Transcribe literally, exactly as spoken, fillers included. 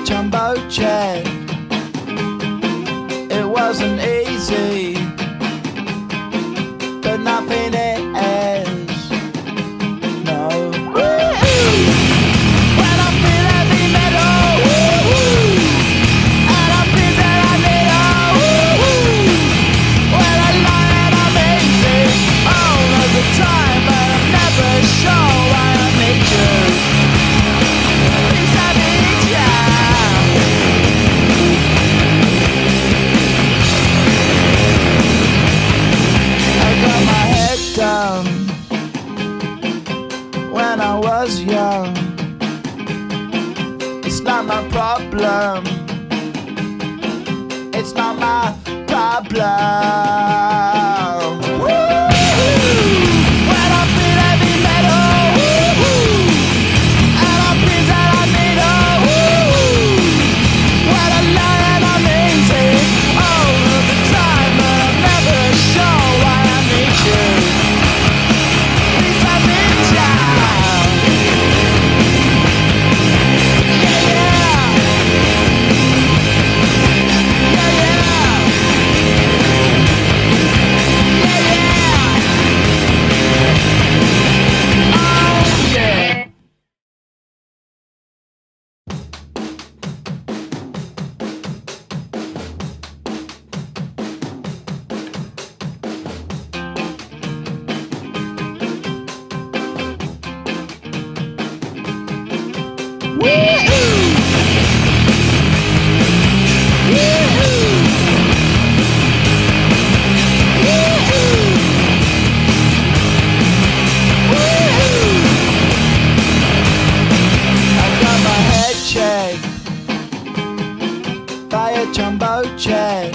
a jumbo jet. It wasn't easy, but nothing is. No. When I feel heavy metal, and I feel that I need a when I lie and I'm easy all of the time, but I'm never sure why I need you. Please I need you. I got my head down when I was young. It's not my problem. It's not my problem. When I feel heavy metal, and I feel that I need a when I lie and I'm easy all of the time, but I'm never sure why I need you. Please I need you. Yeah, yeah. Yeah, yeah. Yeah, yeah. Oh, yeah. I got my head checked by a jumbo jet.